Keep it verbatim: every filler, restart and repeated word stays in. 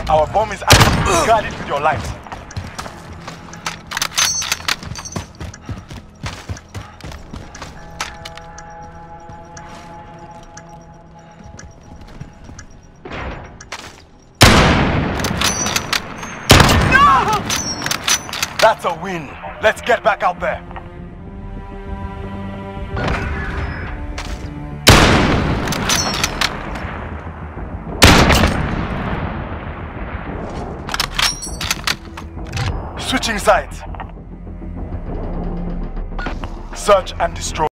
Our bomb is active. Guard it with your lives. No! That's a win. Let's get back out there. Switching sides. Search and destroy.